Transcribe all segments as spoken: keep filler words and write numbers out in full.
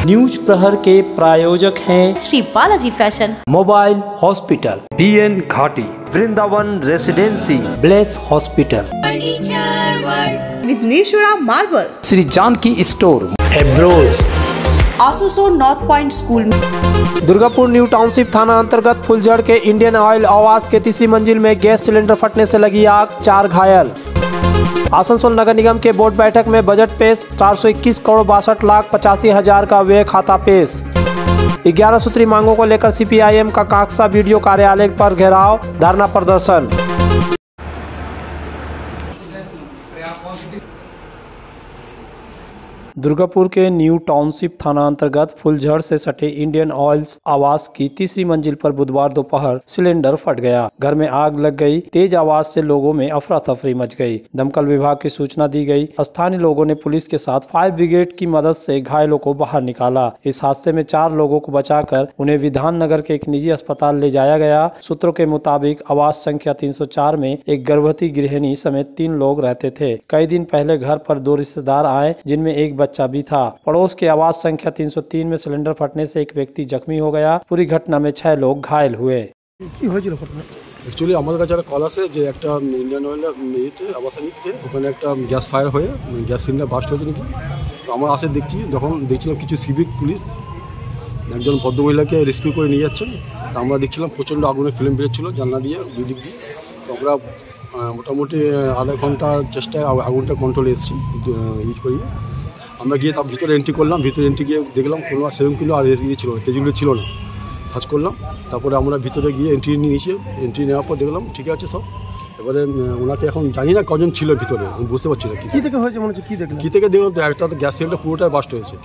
News प्रहर के प्रायोजक हैं Shri Balaji fashion, mobile hospital, B N Ghati, Vrindavan residency, bless hospital, Vighneshwara marble, Shri Janki store, एब्रोज, Asansol north point school. Durgapur new township थाना अंतर्गत फुलझड़ के इंडियन ऑयल आवास के तीसरी मंजिल में गैस सिलेंडर फटने से लगी आग, चार घायल। आसनसोल नगर निगम के बोर्ड बैठक में बजट पेश, चार सौ इक्कीस करोड़ बासठ लाख पचासी हजार का व्यय खाता पेश। ग्यारह सूत्री मांगों को लेकर सीपीआईएम का काकसा वीडियो कार्यालय पर घेराव, धरना प्रदर्शन। दुर्गापुर के न्यू टाउनशिप थाना अंतर्गत फुलझड़ से सटे इंडियन ऑयल्स आवास की तीसरी मंजिल पर बुधवार दोपहर सिलेंडर फट गया। घर में आग लग गई। तेज आवाज से लोगों में अफरा तफरी मच गई। दमकल विभाग की सूचना दी गई। स्थानीय लोगों ने पुलिस के साथ फायर ब्रिगेड की मदद से घायलों को बाहर निकाला। इस हादसे में चार लोगों को बचाकर उन्हें विधान नगर के एक निजी अस्पताल ले जाया गया। सूत्रों के मुताबिक आवास संख्या तीन सौ चार में एक गर्भवती गृहिणी समेत तीन लोग रहते थे। कई दिन पहले घर पर दो रिश्तेदार आए, जिनमें एक बच्चा भी था। पड़ोस के आवास संख्या तीन सौ तीन में सिलेंडर फटने से एक व्यक्ति जख्मी हो गया। पूरी घटना में छह लोग घायल हुए। एक्चुअली हमारे কাছে একটা কল আছে যে একটা ইন্ডিয়ান অয়েলের ইয়েতে আবাসে নিতে ওখানে একটা গ্যাস ফায়ার হয়ে গ্যাস সিলিন্ডার বাস্ট হয়েছে নাকি। তো আমরা আসে দেখছি, যখন দেখছিলাম কিছু সিভিক পুলিশ একজন ভদ্রমহিলাকে রেস্কিউ করে নিয়ে যাচ্ছেন। তো আমরা দেখছিলাম প্রচণ্ড আগুনের ফ্লেম বেরোচ্ছিল জানলা দিয়ে দুই দিক দিয়ে। তো আমরা মোটামুটি আধা ঘন্টার চেষ্টায় আগুনটা কন্ট্রোলে এসেছি ইউজ করি। আমরা গিয়ে তার ভিতরে এন্ট্রি করলাম। ভিতরে এন্ট্রি গিয়ে দেখলাম কোনো সেভেন কিলো আর ইয়ে ছিল, তেজগুলো ছিল না। কাজ করলাম, তারপরে আমরা ভিতরে গিয়ে এন্ট্রি নিয়েছি। এন্ট্রি নেওয়ার পর দেখলাম ঠিক আছে সব। এবারে ওনাকে এখন জানি না কজন ছিল ভিতরে, আমি বুঝতে পারছি না কী থেকে হয়েছে, মনে হচ্ছে কী দেখলাম কী থেকে দেখলাম তো একটা তো গ্যাস সিলিন্ডার পুরোটাই বাস্ট হয়েছে।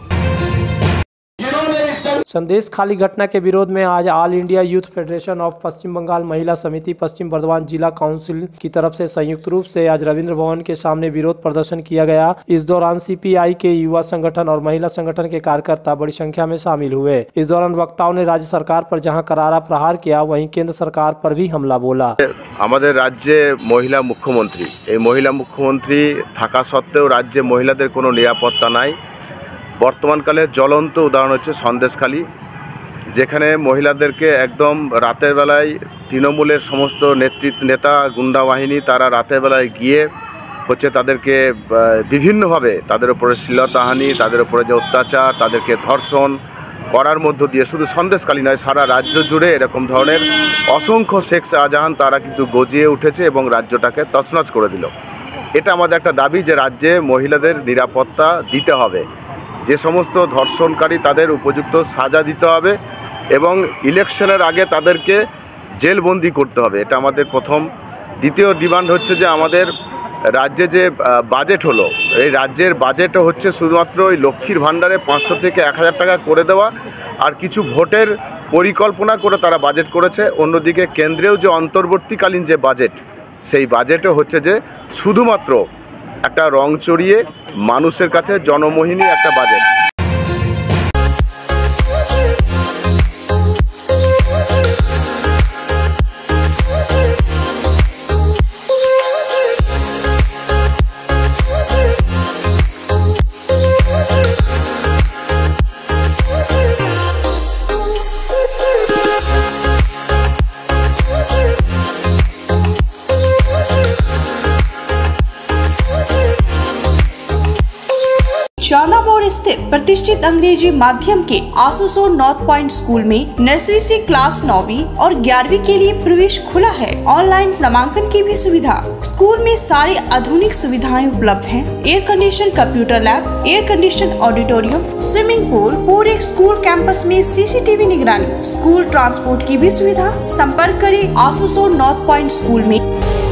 संदेश खाली घटना के विरोध में आज all India youth federation of Paschim Bengal महिला समिति पश्चिम बर्धमान जिला काउंसिल की तरफ से संयुक्त रूप से आज रविंद्र भवन के सामने विरोध प्रदर्शन किया गया। इस दौरान सीपीआई के युवा संगठन और महिला संगठन के कार्यकर्ता बड़ी संख्या में शामिल हुए। इस दौरान वक्ताओं ने राज्य सरकार पर जहां करारा प्रहार किया, वहीं केंद्र सरकार पर भी हमला बोला। हमारे राज्य महिला मुख्यमंत्री এই মহিলা মুখ্যমন্ত্রী থাকা সত্ত্বেও রাজ্যে মহিলাদের কোনো নিরাপত্তা নাই। বর্তমানকালে জ্বলন্ত উদাহরণ হচ্ছে সন্দেশখালী, যেখানে মহিলাদেরকে একদম রাতের বেলায় তৃণমূলের সমস্ত নেতৃত্ব নেতা গুন্ডা বাহিনী তারা রাতের বেলায় গিয়ে হচ্ছে তাদেরকে বিভিন্নভাবে তাদের উপরে শ্লীলতাহানি, তাদের উপরে যে অত্যাচার, তাদেরকে ধর্ষণ করার মধ্য দিয়ে শুধু সন্দেশখালী নয় সারা রাজ্য জুড়ে এরকম ধরনের অসংখ্য শেখ শাহজাহান তারা কিন্তু গজিয়ে উঠেছে এবং রাজ্যটাকে তছনছ করে দিল। এটা আমাদের একটা দাবি যে রাজ্যে মহিলাদের নিরাপত্তা দিতে হবে। যে সমস্ত ধর্ষণকারী তাদের উপযুক্ত সাজা দিতে হবে এবং ইলেকশনের আগে তাদেরকে জেলবন্দি করতে হবে, এটা আমাদের প্রথম। দ্বিতীয় ডিমান্ড হচ্ছে যে আমাদের রাজ্যে যে বাজেট হলো, এই রাজ্যের বাজেটও হচ্ছে শুধুমাত্র ওই লক্ষ্মীর ভাণ্ডারে পাঁচশো থেকে এক হাজার টাকা করে দেওয়া আর কিছু ভোটের পরিকল্পনা করে তারা বাজেট করেছে। অন্যদিকে কেন্দ্রেও যে অন্তর্বর্তীকালীন যে বাজেট, সেই বাজেটও হচ্ছে যে শুধুমাত্র একটা রং চড়িয়ে মানুষের কাছে জনমোহিনী একটা বাজেট। चांदामोड़ स्थित प्रतिष्ठित अंग्रेजी माध्यम के आसोसोल नॉर्थ पॉइंट स्कूल में नर्सरी से क्लास नौवीं और ग्यारहवीं के लिए प्रवेश खुला है। ऑनलाइन नामांकन की भी सुविधा। स्कूल में सारी आधुनिक सुविधाएं उपलब्ध हैं। Air condition computer lab, air condition auditorium, swimming pool, पूरे स्कूल कैंपस में सीसीटीवी निगरानी, स्कूल ट्रांसपोर्ट की भी सुविधा। संपर्क करें आसोसोल नॉर्थ पॉइंट स्कूल में।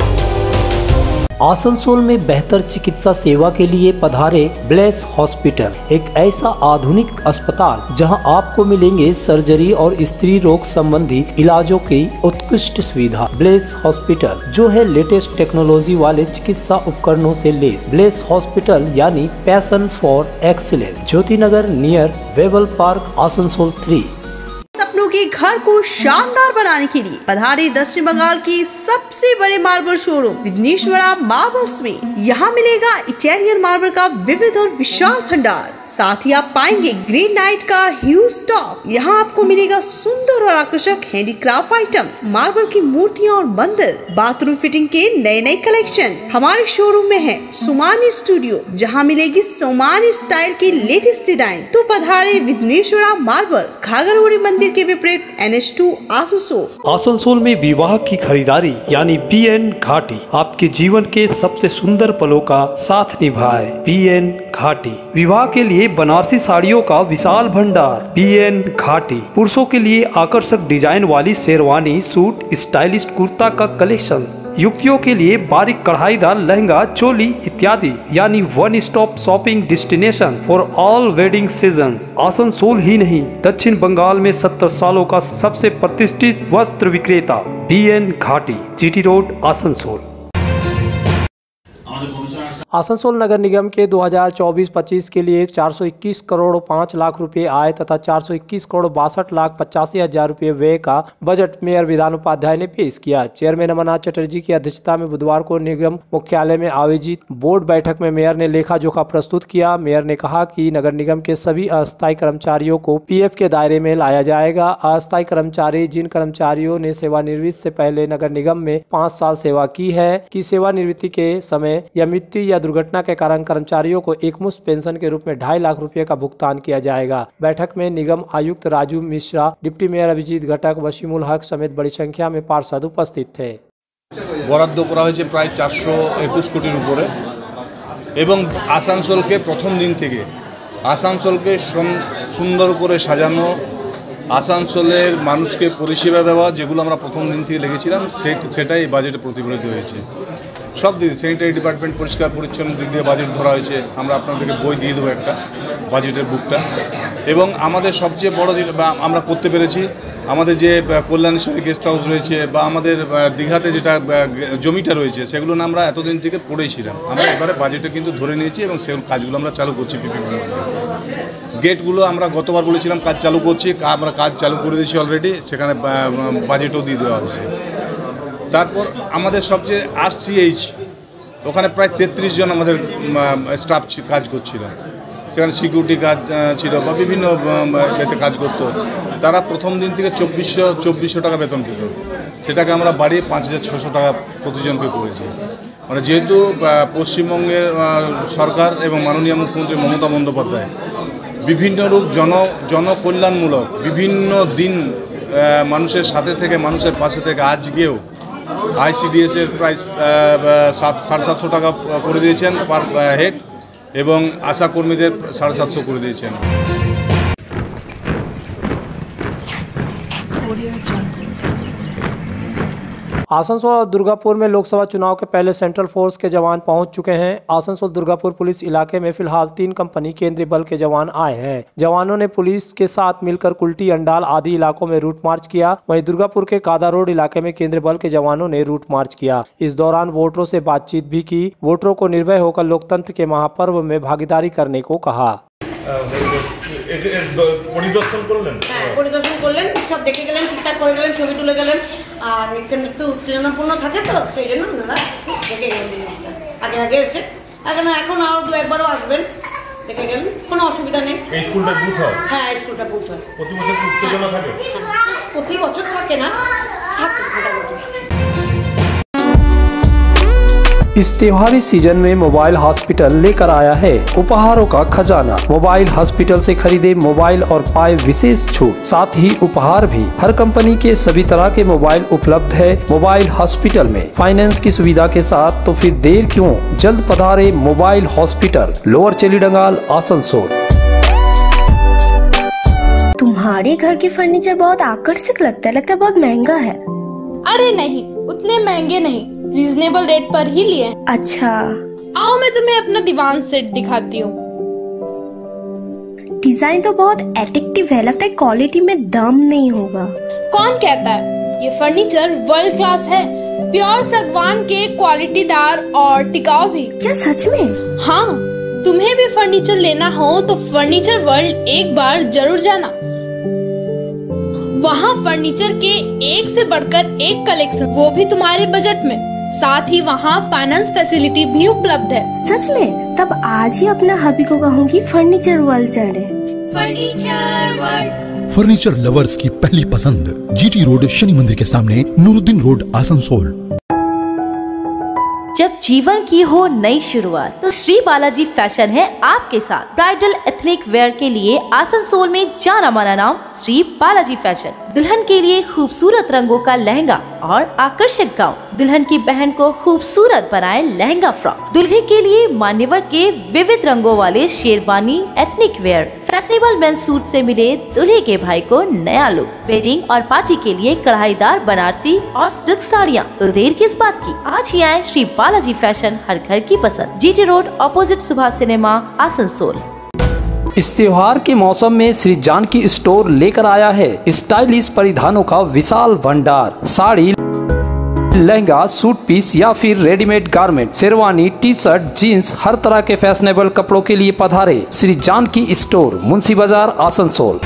आसनसोल में बेहतर चिकित्सा सेवा के लिए पधारे ब्लेस हॉस्पिटल, एक ऐसा आधुनिक अस्पताल जहां आपको मिलेंगे सर्जरी और स्त्री रोग संबंधी इलाजों की उत्कृष्ट सुविधा। ब्लेस हॉस्पिटल जो है लेटेस्ट टेक्नोलॉजी वाले चिकित्सा उपकरणों से लेस। ब्लेस हॉस्पिटल यानी passion for excellence, Jyoti Nagar near Webel park, Asansol three. सपनों के घर को शानदार बनाने के लिए पधारे दक्षिण बंगाल की सबसे बड़े मार्बल शोरूम विघ्नेश्वरा मार्बल्स में। यहाँ मिलेगा इटालियन मार्बल का विविध और विशाल भंडार, साथ ही आप पाएंगे ग्रीन नाइट का ह्यूज स्टॉक। यहाँ आपको मिलेगा सुंदर और आकर्षक हैंडीक्राफ्ट आइटम, मार्बल की मूर्तियाँ और मंदिर, बाथरूम फिटिंग के नए नए कलेक्शन। हमारे शोरूम में है सोमानी स्टूडियो, जहाँ मिलेगी सोमानी स्टाइल की लेटेस्ट डिजाइन। तो पधारे विघ्नेश्वरा मार्बल, घाघरगुड़ी मंदिर के विपरीत N H two Asansol. Asansol में विवाह की खरीदारी यानी बी एन घाटी आपके जीवन के सबसे सुंदर पलों का साथ निभाए। बी एन घाटी विवाह के लिए बनारसी साड़ियों का विशाल भंडार। बी एन घाटी पुरुषों के लिए आकर्षक डिजाइन वाली शेरवानी, सूट, स्टाइलिश कुर्ता का कलेक्शन, युवतियों के लिए बारीक कढ़ाईदार लहंगा, चोली इत्यादि, यानी one stop shopping destination for all wedding seasons. Asansol ही नहीं, दक्षिण बंगाल में सत्तर सालों का सबसे प्रतिष्ठित वस्त्र विक्रेता B N Ghati, GT road, Asansol. Asansol नगर निगम के दो हज़ार चौबीस पच्चीस के लिए चार सौ इक्कीस करोड़ पाँच लाख रुपए आय तथा चार सौ इक्कीस करोड़ बासठ लाख पचासी हजार रुपए व्यय का बजट मेयर विधान उपाध्याय ने पेश किया। चेयरमैन अमरनाथ चटर्जी की अध्यक्षता में बुधवार को निगम मुख्यालय में आयोजित बोर्ड बैठक में मेयर ने लेखा जोखा प्रस्तुत किया। मेयर ने कहा कि नगर निगम के सभी अस्थायी कर्मचारियों को पीएफ के दायरे में लाया जाएगा। अस्थायी कर्मचारी जिन कर्मचारियों ने सेवानिवृत्ति से पहले नगर निगम में पाँच साल सेवा की है कि सेवानिवृत्ति के समय या मृत्यु या दुर्घटना के कारण कर्मचारियों को एकमुश्त पेंशन के रूप में ढाई लाख रुपए का भुगतान किया जाएगा। बैठक में निगम आयुक्त राजू मिश्रा, डिप्टी मेयर अभिजीत घटक, वसीमुल हक समेत बड़ी संख्या में पार्षद उपस्थित थे। বরাদ্দ করা হয়েছে প্রায় চারশো একুশ কোটির উপরে এবং আসানসোলকে প্রথম দিন থেকে আসানসোলকে সুন্দর করে সাজানো, আসানসোলের মানুষকে পরিষেবা দেওয়া, যেগুলো আমরা প্রথম দিন থেকে লেগেছিলাম সেটাই বাজেটে প্রতিফলিত হয়েছে। সব দিক স্যানিটারি ডিপার্টমেন্ট পরিষ্কার পরিচ্ছন্ন দিক দিয়ে বাজেট ধরা হয়েছে। আমরা আপনাদেরকে বই দিয়ে দেবো একটা বাজেটের বুকটা। এবং আমাদের সবচেয়ে বড় যেটা আমরা করতে পেরেছি, আমাদের যে কল্যাণেশ্বরী গেস্ট হাউস রয়েছে বা আমাদের দীঘাতে যেটা জমিটা রয়েছে, সেগুলো না আমরা এতদিন থেকে পড়েছিলাম, আমরা এবারে বাজেটে কিন্তু ধরে নিয়েছি এবং সেগুলো কাজগুলো আমরা চালু করছি। পিপিপি গেটগুলো আমরা গতবার বলেছিলাম কাজ চালু করছি, আমরা কাজ চালু করে দিয়েছি অলরেডি, সেখানে বাজেটও দিয়ে দেওয়া হয়েছে। তারপর আমাদের সবচেয়ে আরসিএইচ, ওখানে প্রায় তেত্রিশ জন আমাদের স্টাফ কাজ করছিল, সেখানে সিকিউরিটি কাজ ছিল বা বিভিন্ন যাতে কাজ করতো, তারা প্রথম দিন থেকে চব্বিশশো চব্বিশশো টাকা বেতন পেত, সেটাকে আমরা বাড়িয়ে পাঁচ হাজার ছশো টাকা প্রতিজনকে করেছি। মানে যেহেতু পশ্চিমবঙ্গের সরকার এবং মাননীয় মুখ্যমন্ত্রী মমতা বন্দ্যোপাধ্যায় বিভিন্ন রূপ জন জনকল্যাণমূলক বিভিন্ন দিন মানুষের সাথে থেকে মানুষের পাশে থেকে আজকেও আইসিডিএস এর প্রাইস সাত সাড়ে সাতশো টাকা করে দিয়েছেন পার হেড এবং আশা কর্মীদের সাড়ে সাতশো করে দিয়েছেন। आसनसोल और दुर्गापुर में लोकसभा चुनाव के पहले सेंट्रल फोर्स के जवान पहुंच चुके हैं। आसनसोल दुर्गापुर पुलिस इलाके में फिलहाल तीन कंपनी केंद्रीय बल के जवान आए हैं। जवानों ने पुलिस के साथ मिलकर कुल्टी, अंडाल आदि इलाकों में रूट मार्च किया। वहीं दुर्गापुर के कादा रोड इलाके में केंद्रीय बल के जवानों ने रूट मार्च किया। इस दौरान वोटरों से बातचीत भी की। वोटरों को निर्भय होकर लोकतंत्र के महापर्व में भागीदारी करने को कहा। পরিদর্শন করলেন? হ্যাঁ, পরিদর্শন করলেন, সব দেখে গেলেন, ঠিকঠাক করে গেলেন, ছবি তুলে গেলেন। আর এখানে একটু উত্তেজনাপূর্ণ থাকে তো, সেই জন্য ওনারা দেখে গেলেন জিনিসটা আগে আগে এসে। এখন এখন আরও দু একবারও আসবেন, দেখে গেলেন, কোনো অসুবিধা নেই। এই স্কুলটা বুথ হয়? হ্যাঁ, স্কুলটা বুথ হয়। প্রতি বছর উত্তেজনা থাকে? প্রতি বছর থাকে না, থাকে মোটামুটি। इस त्योहारी सीजन में मोबाइल हॉस्पिटल लेकर आया है उपहारों का खजाना। मोबाइल हॉस्पिटल से खरीदे मोबाइल और पाए विशेष छूट, साथ ही उपहार भी। हर कंपनी के सभी तरह के मोबाइल उपलब्ध है मोबाइल हॉस्पिटल में, फाइनेंस की सुविधा के साथ। तो फिर देर क्यों, जल्द पधारे mobile hospital, lower Chelidangal, Asansol. तुम्हारे घर के फर्नीचर बहुत आकर्षक लगता है, लगता है बहुत महंगा है। अरे नहीं, उतने महंगे नहीं, रीजनेबल रेट पर ही लिए। अच्छा, आओ मैं तुम्हें अपना दीवान सेट दिखाती हूँ। डिजाइन तो बहुत एट्रैक्टिव है, लगता है क्वालिटी में दम नहीं होगा। कौन कहता है, ये फर्नीचर वर्ल्ड क्लास है, प्योर सागवान के, क्वालिटीदार और टिकाऊ भी। क्या सच में? हाँ, तुम्हें भी फर्नीचर लेना हो तो फर्नीचर वर्ल्ड एक बार जरूर जाना। वहाँ फर्नीचर के एक से बढ़कर एक कलेक्शन, वो भी तुम्हारे बजट में। साथ ही वहाँ फाइनेंस फैसिलिटी भी उपलब्ध है। सच में? तब आज ही अपना हबी को कहूँगी फर्नीचर वर्ल्ड चढ़े। फर्नीचर वर्ल्ड, फर्नीचर लवर्स की पहली पसंद, जीटी रोड शनि मंदिर के सामने, नूरुद्दीन रोड, आसनसोल। जब जीवन की हो नई शुरुआत तो श्री बालाजी फैशन है आपके साथ। ब्राइडल एथनिक वेयर के लिए आसनसोल में जाना माना नाम श्री बालाजी फैशन। दुल्हन के लिए खूबसूरत रंगों का लहंगा और आकर्षक गाउन, दुल्हन की बहन को खूबसूरत बनाए लहंगा फ्रॉक, दुल्हे के लिए मान्यवर के विविध रंगों वाले sherwani ethnic wear, fashionable men's suit से मिले दूल्हे के भाई को नया लुक, वेडिंग और पार्टी के लिए कढ़ाईदार बनारसी और सिल्क साड़ियाँ। तो देर किस बात की, आज ही आए श्री बालाजी फैशन, हर घर की पसंद, GT road opposite Subhash cinema, Asansol. इस त्योहार के मौसम में श्री जानकी स्टोर लेकर आया है स्टाइलिश परिधानों का विशाल भंडार। साड़ी, लहंगा, सूट पीस या फिर readymade garment, sherwani, T shirt, jeans, हर तरह के फैशनेबल कपड़ों के लिए पधारे श्री जानकी स्टोर, मुंशी बाजार, आसनसोल।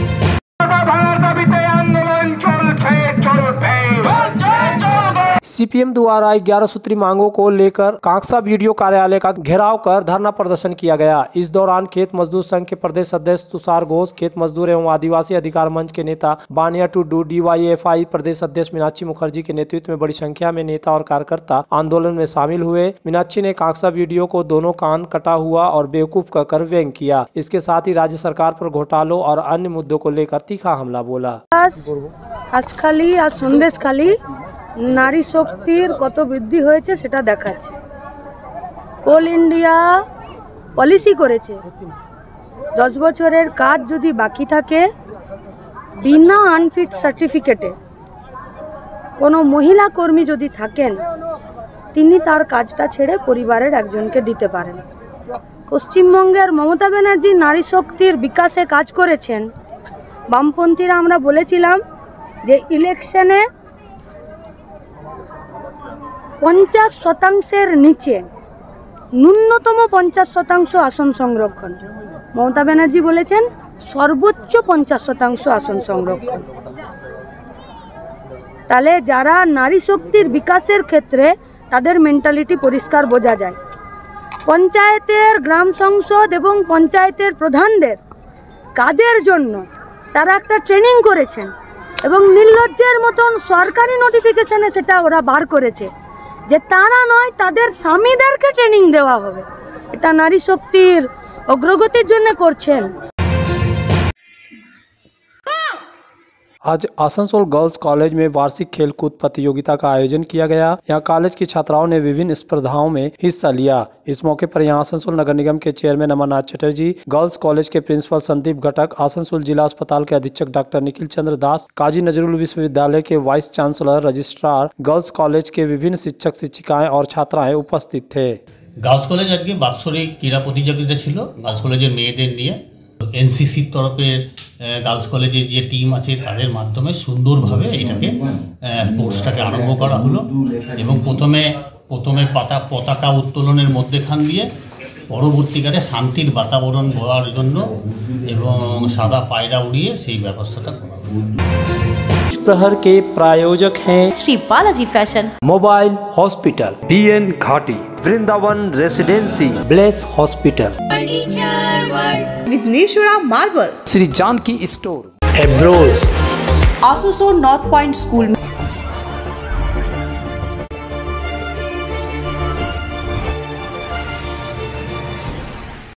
सीपीएम द्वारा ग्यारह सूत्री मांगों को लेकर कांगसा वीडियो कार्यालय का घेराव कर धरना प्रदर्शन किया गया। इस दौरान खेत मजदूर संघ के प्रदेश अध्यक्ष तुषार घोष, खेत मजदूर एवं आदिवासी अधिकार मंच के नेता बानिया टुडू, डीवाईएफआई प्रदेश अध्यक्ष मीनाक्षी मुखर्जी के नेतृत्व में बड़ी संख्या में नेता और कार्यकर्ता आंदोलन में शामिल हुए। मीनाक्षी ने कांगसा वीडियो को दोनों कान कटा हुआ और बेवकूफ कहकर व्यंग किया। इसके साथ ही राज्य सरकार पर घोटालों और अन्य मुद्दों को लेकर तीखा हमला बोला। হাসখালি আর সন্দেশখালি নারী শক্তির কত বৃদ্ধি হয়েছে সেটা দেখাচ্ছে। কোল ইন্ডিয়া পলিসি করেছে দশ বছরের কাজ যদি বাকি থাকে বিনা আনফিট সার্টিফিকেটে কোনো মহিলা কর্মী যদি থাকেন তিনি তার কাজটা ছেড়ে পরিবারের একজনকে দিতে পারেন। পশ্চিমবঙ্গের মমতা ব্যানার্জি নারী শক্তির বিকাশে কাজ করেছেন। বামপন্থীরা আমরা বলেছিলাম যে ইলেকশনে পঞ্চাশ শতাংশের নিচে ন্যূনতম পঞ্চাশ শতাংশ আসন সংরক্ষণ, মমতা ব্যানার্জি বলেছেন সর্বোচ্চ পঞ্চাশ শতাংশ আসন সংরক্ষণ। তাহলে যারা নারী শক্তির বিকাশের ক্ষেত্রে তাদের মেন্টালিটি পরিষ্কার বোঝা যায়। পঞ্চায়েতের গ্রাম সংসদ এবং পঞ্চায়েতের প্রধানদের কাজের জন্য তারা একটা ট্রেনিং করেছেন এবং নির্লজ্জের মতন সরকারি নোটিফিকেশনে সেটা ওরা বার করেছে যে তারা নয় তাদের স্বামীদেরকে ট্রেনিং দেওয়া হবে। এটা নারী শক্তির অগ্রগতির জন্য করছেন। आज आसनसोल गर्ल्स कॉलेज में वार्षिक खेलकूद प्रतियोगिता का आयोजन किया गया। यहाँ कॉलेज की छात्राओं ने विभिन्न स्पर्धाओं में हिस्सा लिया। इस मौके पर यहाँ आसनसोल नगर निगम के chairman Amarnath Chatterjee, girls college के प्रिंसिपल संदीप घटक, आसनसोल जिला अस्पताल के अधीक्षक डॉक्टर निखिल चंद्र दास, काजी नजरुल विश्वविद्यालय के vice chancellor, registrar, girls college के विभिन्न शिक्षक शिक्षिकाएं और छात्राएं उपस्थित थे। গার্লস কলেজ আজকে বাৎসরিক ক্রীড়া প্রতিযোগিতা ছিল গার্লস কলেজের মেয়েদের নিয়ে। এনসিসির তরফে গার্লস কলেজের যে টিম আছে তাদের মাধ্যমে সুন্দরভাবে এটাকে কোর্সটাকে আরম্ভ করা হলো এবং প্রথমে প্রথমে পাতা পতাকা উত্তোলনের মধ্যেখান দিয়ে পরবর্তীকালে শান্তির বাতাবরণ গড়ার জন্য এবং সাদা পায়রা উড়িয়ে সেই ব্যবস্থাটা করা হলো। प्रहर के प्रायोजक हैं Shri Balaji fashion, mobile hospital, BN Ghati, Vrindavan residency, bless hospital, Vighneshwara marble, Shri Janki store, Asansol north point school में